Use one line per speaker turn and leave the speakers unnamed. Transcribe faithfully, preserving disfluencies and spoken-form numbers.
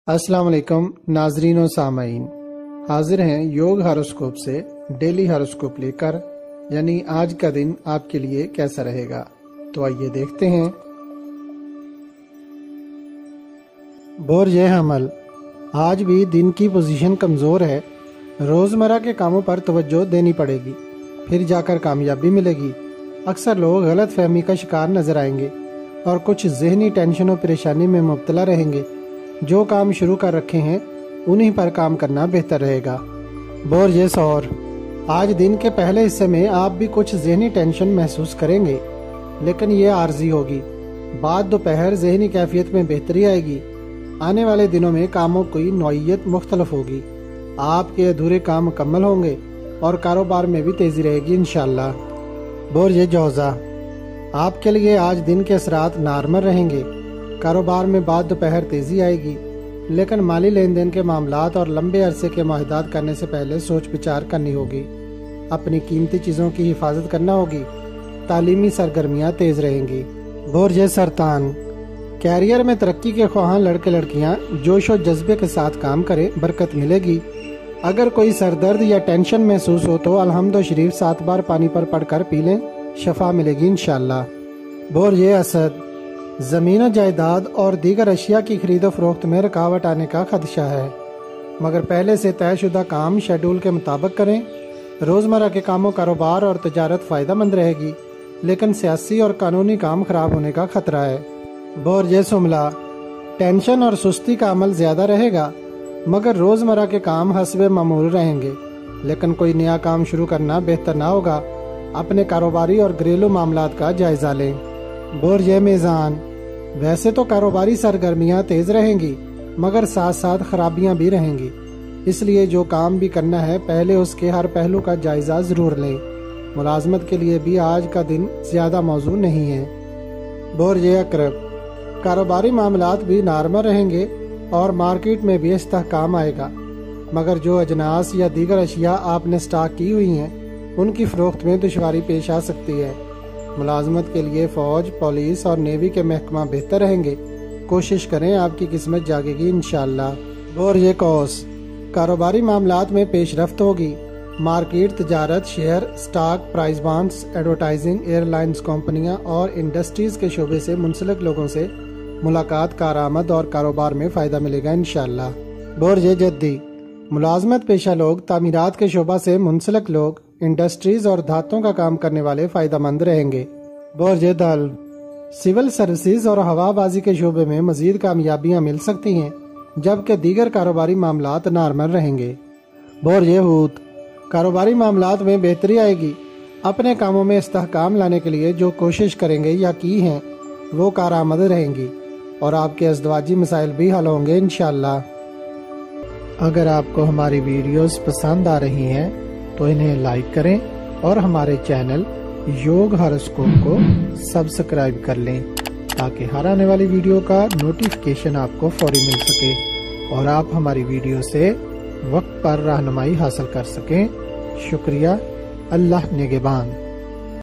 السلام علیکم ناظرین و سامعین، حاضر ہیں یوگ ہاروسکوپ سے ڈیلی ہاروسکوپ لے کر، یعنی آج کا دن آپ کے لیے کیسا رہے گا۔ تو آئیے دیکھتے ہیں۔ برج حمل، آج بھی دن کی پوزیشن کمزور ہے، روزمرہ کے کاموں پر توجہ دینی پڑے گی، پھر جا کر کامیابی ملے گی۔ اکثر لوگ غلط فہمی کا شکار نظر آئیں گے اور کچھ ذہنی ٹینشن و پریشانی میں مبتلا رہیں گے۔ جو کام شروع کر رکھے ہیں انہیں پر کام کرنا بہتر رہے گا۔ برج ثور، آج دن کے پہلے حصے میں آپ بھی کچھ ذہنی ٹینشن محسوس کریں گے، لیکن یہ عارضی ہوگی۔ بعد دوپہر ذہنی کیفیت میں بہتری آئے گی۔ آنے والے دنوں میں کاموں کی نوعیت مختلف ہوگی، آپ کے ادھورے کام مکمل ہوں گے اور کاروبار میں بھی تیزی رہے گی انشاءاللہ۔ برج جوزہ، آپ کے لیے آج دن کے اثرات نارمل رہیں گے۔ کاروبار میں بعد دوپہر تیزی آئے گی، لیکن مالی لین دین کے معاملات اور لمبے عرصے کے معاہدات کرنے سے پہلے سوچ بچار کرنی ہوگی۔ اپنی قیمتی چیزوں کی حفاظت کرنا ہوگی۔ تعلیمی سرگرمیاں تیز رہیں گی۔ برج سرطان، کیریئر میں ترقی کے خواہاں لڑکے لڑکیاں جوش و جذبے کے ساتھ کام کریں، برکت ملے گی۔ اگر کوئی سر درد یا ٹینشن محسوس ہو تو الحمد و شریف سات بار پانی پر پڑھ کر پی لیں، شفا ملے گی انشاءاللہ۔ برج اسد، زمین و جائیداد اور دیگر اشیاء کی خرید و فروخت میں رکاوٹ آنے کا خدشہ ہے، مگر پہلے سے طے شدہ کام شیڈول کے مطابق کریں۔ روزمرہ کے کاموں، کاروبار اور تجارت فائدہ مند رہے گی، لیکن سیاسی اور قانونی کام خراب ہونے کا خطرہ ہے۔ برج شملہ، ٹینشن اور سستی کا عمل زیادہ رہے گا، مگر روزمرہ کے کام حسب معمول رہیں گے، لیکن کوئی نیا کام شروع کرنا بہتر نہ ہوگا۔ اپنے کاروباری اور گھریلو معاملات کا جائزہ لیں۔ برج میزان، ویسے تو کاروباری سرگرمیاں تیز رہیں گی، مگر ساتھ ساتھ خرابیاں بھی رہیں گی، اس لیے جو کام بھی کرنا ہے پہلے اس کے ہر پہلو کا جائزہ ضرور لیں۔ ملازمت کے لیے بھی آج کا دن زیادہ موزوں نہیں ہے۔ برج عقرب، کاروباری معاملات بھی نارمل رہیں گے اور مارکیٹ میں بھی استحکام آئے گا، مگر جو اجناس یا دیگر اشیاء آپ نے سٹاک کی ہوئی ہیں ان کی فروخت میں دشواری پیش آ سکتی ہے۔ ملازمت کے لیے فوج، پولیس اور نیوی کے محکمہ بہتر رہیں گے، کوشش کریں آپ کی قسمت جاگے گی انشاءاللہ۔ برج قوس، کاروباری معاملات میں پیش رفت ہوگی۔ مارکیٹ، تجارت، share, stock, prize bonds, advertising, airlines کمپنیاں اور انڈسٹریز کے شعبے سے منسلک لوگوں سے ملاقات کارآمد اور کاروبار میں فائدہ ملے گا انشاءاللہ۔ برج جدی، ملازمت پیشہ لوگ، تعمیرات کے شعبہ سے منسلک لوگ، انڈسٹریز اور دھاتوں کا کام کرنے والے فائدہ مند رہیں گے۔ برج دلو، سول سروسز اور ہوا بازی کے شعبے میں مزید کامیابیاں مل سکتی ہیں، جبکہ دیگر کاروباری معاملات نارمل رہیں گے۔ برج حوت، کاروباری معاملات میں بہتری آئے گی۔ اپنے کاموں میں استحکام لانے کے لیے جو کوشش کریں گے یا کی ہیں وہ کارآمد رہیں گی، اور آپ کے ازدواجی مسائل بھی حل ہوں گے انشاءاللہ۔ اگر آپ کو ہماری ویڈیوز پسند آ رہی ہیں تو انہیں لائک کریں اور ہمارے چینل یوگ ہاروسکوپ کو سبسکرائب کر لیں، تاکہ ہر آنے والی ویڈیو کا نوٹیفیکیشن آپ کو فوری مل سکے اور آپ ہماری ویڈیو سے وقت پر رہنمائی حاصل کر سکیں۔ شکریہ۔ اللہ نگہبان۔